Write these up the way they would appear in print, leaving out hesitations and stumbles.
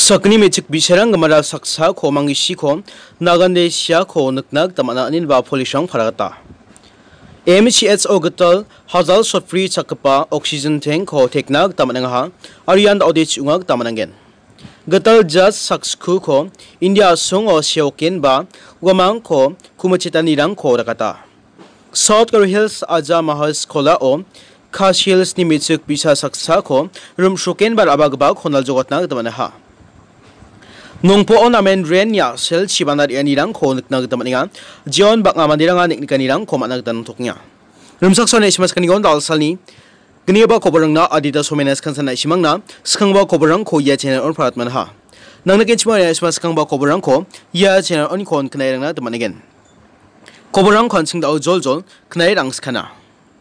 Sakni mechik bisarang gamara saksa ko mangishi ko Nagandekosa ko naknag tamana anin ba polishang paragata. MCHO gatal hazal shot free chakapa oxygen tank ko teknag tamanang ha arian audit ungag tamanangen. Gatal just saksku ko India sung o siokin ba wamang ko kumachitani ko rakata. South Garo Hills aja mahas kola o Kash Hills ni mechik bisa saksa ko rum shuken bar abagba ko Naljokata tamanaha. Nungpo on amen ren ya sel chibanar yanirang ko nag tamaninga John bak ngamandiranga niknikanirang ko managdan toknya rumsak sone ismas kanigon dal salni gniba kobarang na adida somenes kansana isimang na skangba kobarang ko ya channel on pratman ha nangnakin chima ya ismas skangba kobarang ko ya channel on kon knairang na tamanigen kobarang kon sing dal joljol knairang skana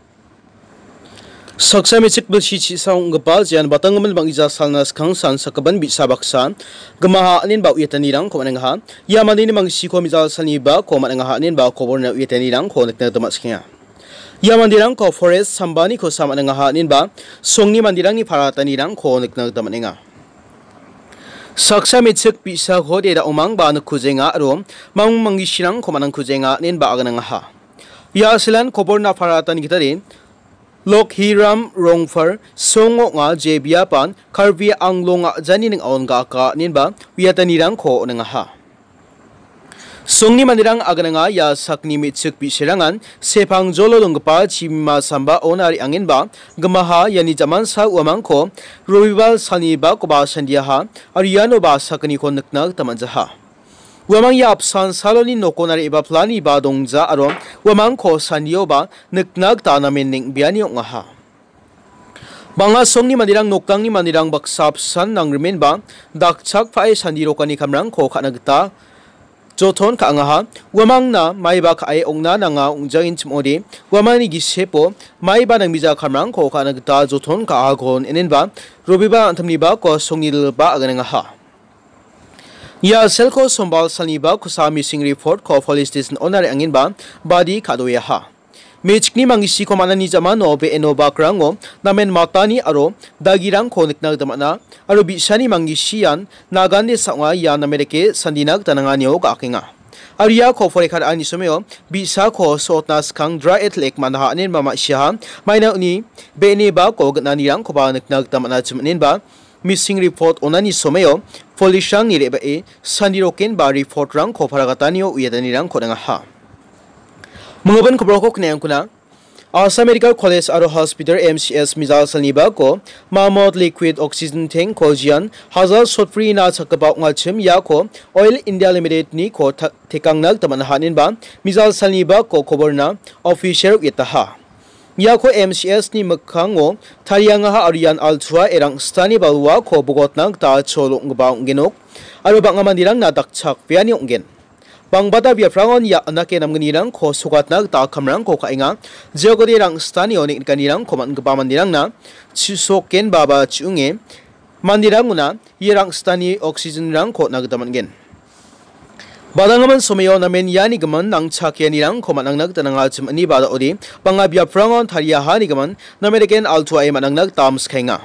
Saksa mechik belsi saung gapal jian batang gamal bang ija salnas kang san sakaban bi sabaksa gemaha anin ba uyatanirang ko manangha ya mandini mang si ko mijal sani ba ko manangha anin ba ko borna uyatanirang ko nakna tamaskhya ya mandirang ko forest sambani ko samanangha anin ba songni mandirang ni paratanirang ko nakna tamanenga Saksa mechik bisa hode da umang ba nakujenga aro mang mangisirang ko manang kujenga anin ba aganangha ya silan ko borna paratan gitare Lok hiram rongfar songo nga jebiapan karvi anglonga jani ning aon ga ka ninba wiatanirang ko nangaha Songni mandirang agananga ya sakni mechik bisirangan sepang jolo dongpa chima samba onari anginba gamaha yani jaman sa uamang ko robibal sani ba ko ba sandiaha ariano ba sakni ko naknag tamanjaha Wamang ya apsan saloni nokonari iba plani ba dongja arom wamang ko sandio ba naknag ta namin ning biani ngaha Banga songni mandirang nokang ni mandirang baksap san nang remen ba dakchak phai sandiro kani kamrang ko khanagta jothon ka ngaha wamang na mai ba ka ai ongna nanga ungjangin chmode wamani gisepo mai ba nang bija kamrang ko khanagta jothon ka agon enen ba robiba anthamni ba ko songnil ba agananga ha Ya selko sombal saniba kusa missing report ko police station onar angin ba badi kadoya ha mechkni mangisi ko manani jamano be enoba krango namen matani aro dagirang ko niknag damana aro bisani mangisian nagande sangwa ya namereke sandinag tananganyo ka akinga Arya ko forekar ani someo bisa ko sotnas kang dra etlek manha anin mama siha maina uni bene ba ko gnanirang ko ba niknag damana chumnin ba Missing report onani someo polishang ni reba e sandiroken ba report rang ko paragatanio uyadanirang ko nga ha Mungaban ko broko knayang kuna Asa Medical College aro Hospital MCS Mizal Saniba ko Mamod liquid oxygen tank ko jian hazal shot free na chakaba nga chim ya ko Oil India Limited ni ko tekang nag tamanhanin ba Mizal Saniba ko koborna official yataha Yako MCS ni magkango tarianga ha arian altua erang stani balwa ko bugot nang ta cholong baung genok aro bang mandirang na dakchak piani onggen bang bata bia frangon ya anake namnirang ko sugat nag ta kamrang ko kainga jegodi rang stani onik kanirang ko man gba mandirang na chisoken baba chunge mandirang una yerang stani oxygen rang ko nagdaman gen Badangaman someyo namen yani gaman nang chakianirang ko manangnag tananga chim ani bada odi banga bia frangon tharia hani gaman nameriken altua e manangnag tams khainga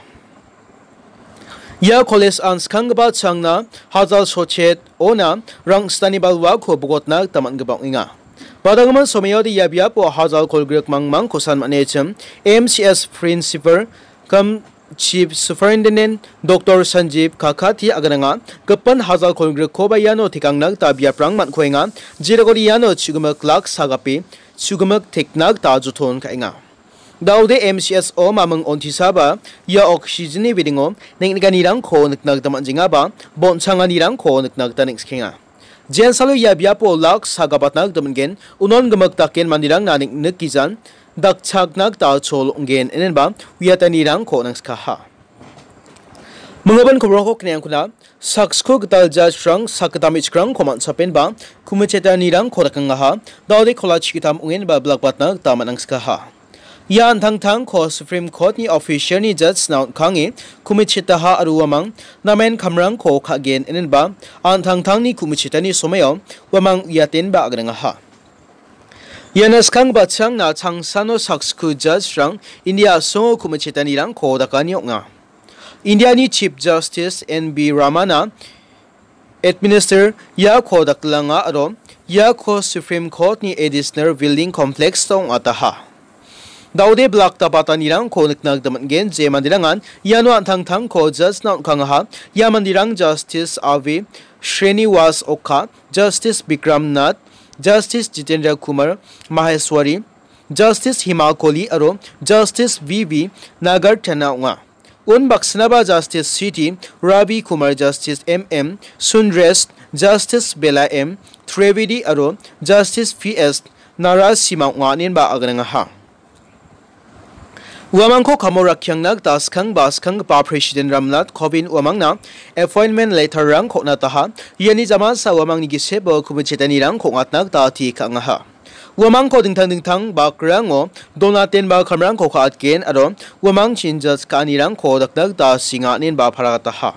Ya college ans khangba changna hazal sochet ona rang stani balwa ko bugotnag taman gabang inga Badangaman someyo di ya bia po hazal kolgrek mangmang ko san manechem MCS principal kam Chief Superintendent Dr. Sanjeev Kakati agananga kapan hazal kongre kobayano tikangnag tabia prangman koenga jiragoriano chugumak lak sagapi chugumak teknag ta juthon kainga Daude MCSO mamang ontisaba ya oxygeni bidingo ningniganirang ko naknag tamanjinga ba bonsanganirang ko naknag taningskinga Jensalo ya biapo lak sagabatnag tamangen unon gamagtaken mandirang naning nakizan dakchak nag ta chol ungen enen ba wiatanirang ko nang skaha Mungaban ko roko knayang kuna saksko gtal judge rang sakdamich krang koman sapen ba kumachetanirang ko rakanga ha daude khola chikitam ungen ba blakbat nag ta manang skaha Yan thang ko Supreme Court ni official ni judge naun kangi kumacheta ha aruwamang namen kamrang ko khagen enen ba an thang ni kumachetani somayo wamang yaten ba agnanga ha Yanas kang batchang na changsano saksku judge rang India so kumachetani rang ko dakani nga India ni Chief Justice N.B. Ramana administer ya ko daklanga aro ya ko Supreme Court ni Additional Building Complex tong ataha. Daude block tapatan nirang ko nagdaman gen je mandirangan yano antang ko judge na kangaha ya mandirang Justice Avi Shriniwas Oka, Justice Bikram Nath, Justice Jitendra Kumar Maheswari, Justice Himal Kohli aro Justice V.V. Nagartana nga. Baksnaba Justice City Ravi Kumar, Justice M.M. Sundrest, Justice Bella M. Trivedi aro Justice P.S. Narasimha nga ninba aganangaha. Uamang ko kamorakyang nagtaskang baskang pa President Ramnath Kovind uamang na appointment letter rang ko nataha yani zaman sa uamang ni gisebo kumitsitani rang ko at nagtati kangaha. Uamang ko dingtang bakrango donatin ba kamrang ko kaatken aro uamang chinjas kanirang ko dakdag ta singanin ba parataha.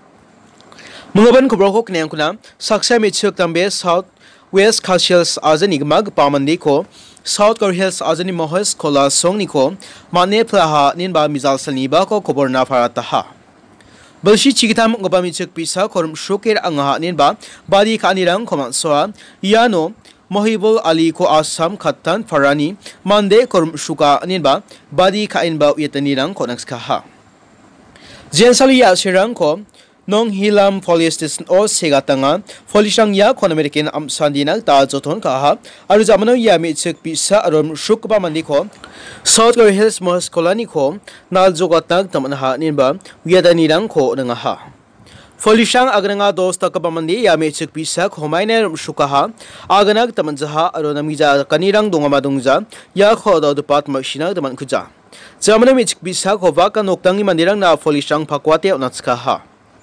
Mga ban ko broko kanyang kuna saksa mitsuk tambe South West Cashels azani mag pamandi ko South Hills azani mohos kola song niko mane plaha ninba mizal saniba ko koborna farataha. Belshi chikitam ngobami chuk pisa korum shukir angaha ninba badi kanirang koman soa yano Mohibul Ali ko Assam Khatan Farani mande korum shuka ninba badi kainba yetanirang ko nagskaha. Jensaliya sirang ko Nong hilam police station o segatanga polisang ya kon American amsandinag ta joton kaha aru jamano ya mi chek pisa arom shukba mandiko South Hills Mos Kolani ko Naljokata tamanha ninba wiadanirang ko nangaha. Polisang agnanga dos takabamandi ya mi chek pisa khomainer shukaha aganag tamanjaha aru namija kanirang dongamadungja ya khoda department shina taman kuja. Jamano mi chek pisa khowaka noktangi mandirang na polisang pakwate onatskaha.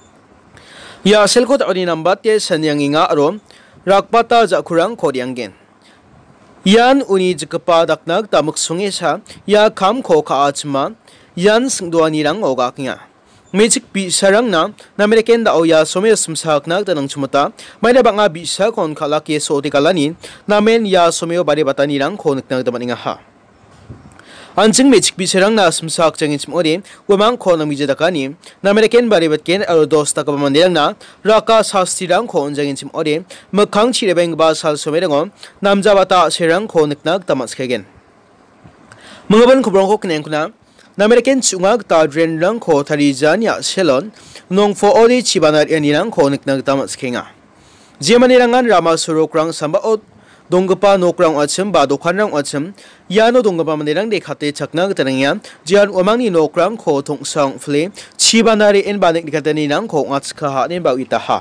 Ya selkot ani nambat ye sanyang inga arom rakpata jakurang koryanggen. Yan uni jikapa daknag tamuk sungi sa ya kam ko kaachma yan singdoanirang ogaknya. Magic bi sarang na American da oya some sumsak nag tanang chumata may na banga bisa kon kalaki so tikalanin namen ya someo bari batanirang ko nagnag damaninga ha. Anjing magic bisarang na sumsak jangin simori wamang ko nang mijadakani na American baribatken aro dos takabamandirang na raka sastirang ko jangin simori makang chirebeng ba sal somerang namjabata serang ko niknag tamaskegen. Mga ban kubrong ko kineng kuna na American sungag ta drain rang ko tarijan ya selon nong fo odi chibanar yanirang ko niknag tamaskenga. Jemanirangan rama surokrang sambaot Donggapa nokrang achim ba dokhanrang achim yano donggapa mandirang dekhate chakna gtanangya jian umangni nokrang ko tongsang fle chibanari en banik dikatani nang ko ngachka ha ne ba itaha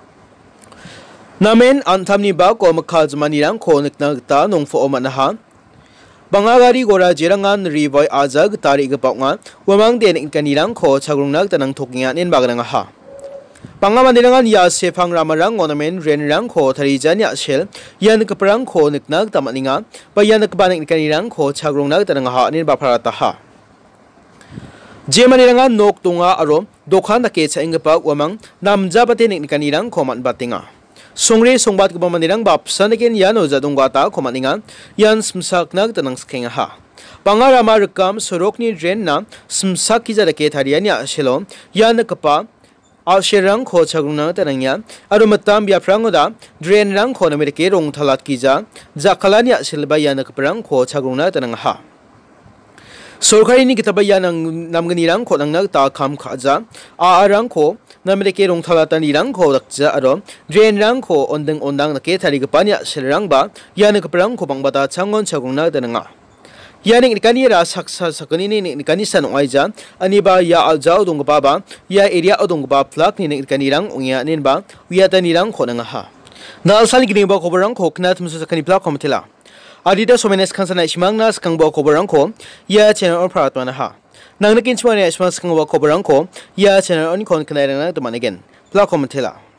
namen antamni ba ko makhajmani rang ko nikna gta nongfo omanaha bangagari gora jirangan riboy ajag tari gapanga umang den kanirang ko chagrungnak tanang thoknya nen bagranga ha Pangamandirangan ya sefang ramarang onamen renrang ko tarijan ya shel yan kaparang ko niknag tamaninga bayan nagbanik kanirang ko chagrungnag tananga nin baparataha. Jemanirangan nok tunga aro dokhan nake sa ingapa wamang namjabate nik kanirang ko man batinga. Songre songbat ko pamandirang bapsanaken yan o jadunggata ko maninga yan smsaknag tanang skenga ha. Pangarama rekam sorok ni ren na smsak kijarake tarian ya shelo yan kapa Alsherang ko chagrungna tanangya aru matam biafrangoda drain rang ko namerike rong thalat kija jakalania silbaya nakprang ko chagrungna tanangha Sorkari ni kitabaya nang namganirang ko nang nagta kam khaja arang ko namerike rong thalatan irang ko dakja aru drain rang ko ondeng ondang nake tharigapanya silrang ba yanakprang ko bangbata changon chagrungna tananga Yani nikani ra saksa sakani ni nikani san oaija aniba ya aljao dongba ba ya area odongba plak ni nikani rang ongya nin ba wiata ni rang khonanga ha na alsani gini ba kobarang ko knat musu sakani plak komtela adida somenes kansana ishmangna skang ba kobarang ko ya channel on pratwana ha nang nakin chmane ishmas skang ba kobarang ko ya channel on kon kanai rang na to again plak komtela